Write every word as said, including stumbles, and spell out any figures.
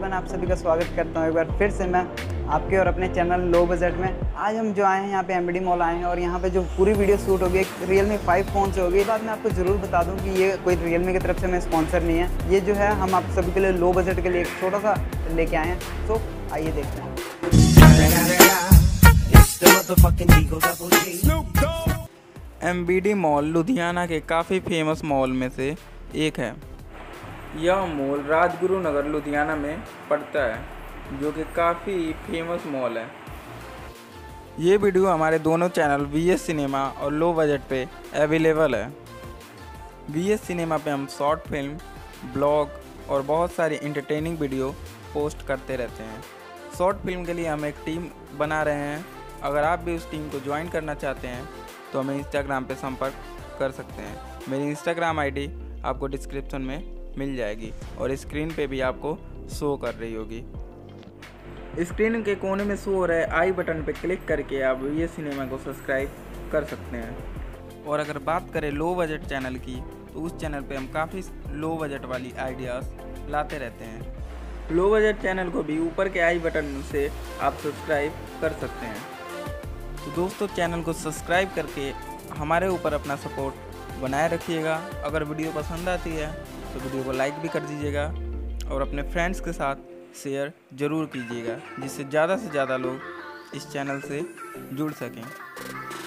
Everyone, आप सभी का स्वागत करता हूँ एक बार फिर से मैं आपके और अपने चैनल लो बजट में। आज हम जो आए हैं यहाँ पे एमबीडी मॉल आए हैं और यहाँ पे जो पूरी वीडियो शूट होगी रियलमी फाइव फोन से होगी। ये बात मैं आपको ज़रूर बता दूँ कि ये कोई रियलमी की तरफ से मैं स्पॉन्सर नहीं है, ये जो है हम आप सभी के लिए लो बजट के लिए एक छोटा सा लेके आए हैं। तो आइए देखते हैं। एमबीडी मॉल लुधियाना के काफ़ी फेमस मॉल में से एक है। यह मॉल राजगुरु नगर लुधियाना में पड़ता है, जो कि काफ़ी फेमस मॉल है। ये वीडियो हमारे दोनों चैनल वीएस सिनेमा और लो बजट पे अवेलेबल है। वीएस सिनेमा पे हम शॉर्ट फिल्म, ब्लॉग और बहुत सारी इंटरटेनिंग वीडियो पोस्ट करते रहते हैं। शॉर्ट फिल्म के लिए हम एक टीम बना रहे हैं। अगर आप भी उस टीम को ज्वाइन करना चाहते हैं तो हमें इंस्टाग्राम पे संपर्क कर सकते हैं। मेरी इंस्टाग्राम आईडी आपको डिस्क्रिप्शन में मिल जाएगी और स्क्रीन पे भी आपको शो कर रही होगी। स्क्रीन के कोने में शो हो रहा है आई बटन पे क्लिक करके आप ये सिनेमा को सब्सक्राइब कर सकते हैं। और अगर बात करें लो बजट चैनल की, तो उस चैनल पे हम काफ़ी लो बजट वाली आइडियाज़ लाते रहते हैं। लो बजट चैनल को भी ऊपर के आई बटन से आप सब्सक्राइब कर सकते हैं। तो दोस्तों, चैनल को सब्सक्राइब करके हमारे ऊपर अपना सपोर्ट बनाए रखिएगा। अगर वीडियो पसंद आती है तो वीडियो को लाइक भी कर दीजिएगा और अपने फ्रेंड्स के साथ शेयर ज़रूर कीजिएगा, जिससे ज़्यादा से ज़्यादा लोग इस चैनल से जुड़ सकें।